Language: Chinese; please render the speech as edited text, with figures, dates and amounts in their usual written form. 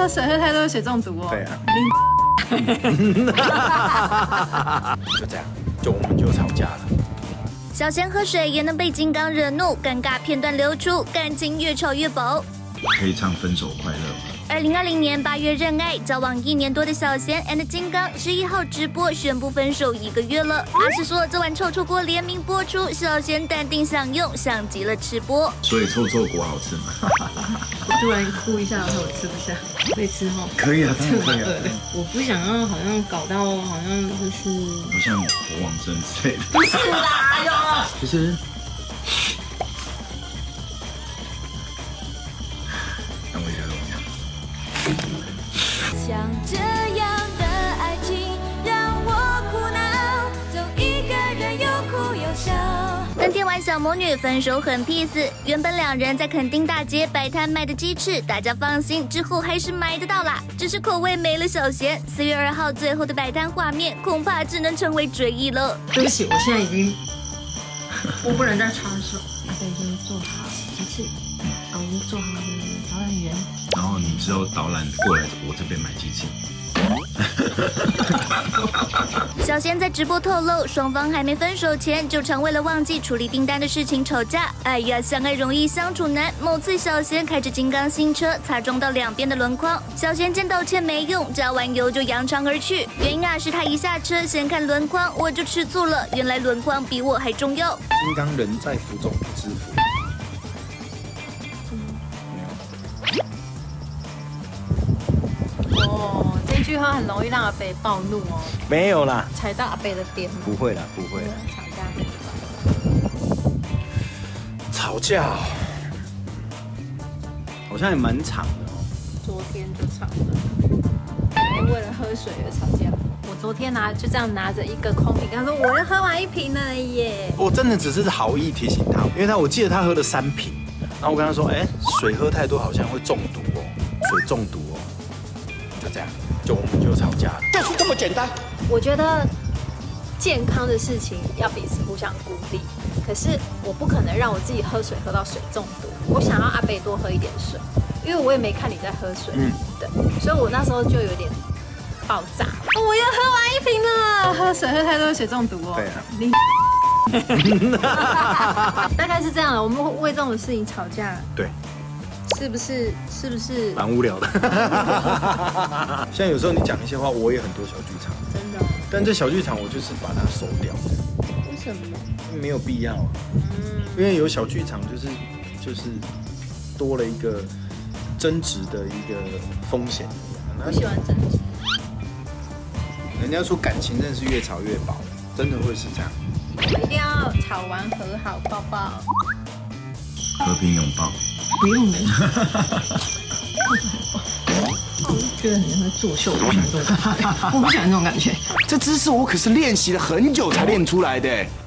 喝水喝太多水中毒哦。 对啊。就这样，我们就吵架了。 小贤喝水也能被金刚惹怒，尴尬片段流出，感情越吵越薄。 可以唱《分手快乐》吗 ？2020年8月认爱，交往1年多的小贤 and 金刚11号直播宣布分手1个月了。阿是说这碗臭臭锅联名播出，小贤淡定享用，像极了吃播。 所以臭臭锅好吃吗？ 我突然哭一下，然后我吃不下，可以吃吗？ 可以啊，当然可以啊。 我不想要，好像搞到好像就是好像火网症之类的。 不是啦哟， 其实。 像这样的爱情让我苦恼，总一个人又哭又笑。当天晚小魔女分手很 peace， 原本2人在垦丁大街摆摊卖的鸡翅，大家放心，之后还是买得到啦，只是口味没了小贤。4月2号最后的摆摊画面，恐怕只能成为追忆了。 对不起，我现在已经，我不能再插手。阿贝已经做好鸡翅，我们做好导览员。 然后你之后导览过来我这边买鸡翅。 小贤在直播透露，双方还没分手前就常为了忘记处理订单的事情吵架。哎呀，相爱容易相处难。某次小贤开着金刚新车，擦撞到2边的轮框，小贤见道歉没用，加完油就扬长而去。原因是他一下车先看轮框，我就吃醋了，原来轮框比我还重要。 金刚人在福中不知福。 这句话很容易让阿北暴怒哦。 没有啦， 踩到阿北的点。 不会啦，不会啦。吵架好像也蛮长的哦。 昨天就吵了，为了喝水而吵架。我昨天就这样拿着一个空瓶，跟他说我要喝完1瓶了耶。 我真的只是好意提醒他，因为我记得他喝了3瓶，然后我跟他说，水喝太多好像会中毒哦，水中毒哦。就这样，我们就吵架了，就是这么简单。 我觉得健康的事情要彼此互相鼓励，可是我不可能让我自己喝水喝到水中毒。我想要阿北多喝一点水，因为我也没看你在喝水，对，所以我那时候就有点爆炸。我要喝完1瓶了，喝水喝太多水中毒哦。 对啊。 大概是这样的，我们会为这种事情吵架。 对。 是不是蛮无聊的？现在有时候你讲一些话，我也很多小剧场， 真的。 但这小剧场我就是把它收掉。 为什么？ 没有必要啊。因为有小剧场就是多了一个争执的一个风险。 我喜欢争执。 人家说感情真的是越吵越薄，真的会是这样。 我们一定要吵完和好抱抱， 和平拥抱。 不用了。我觉得很像在作秀，我不喜欢这种感觉。我不喜欢这种感觉。 这姿势我可是练习了很久才练出来的。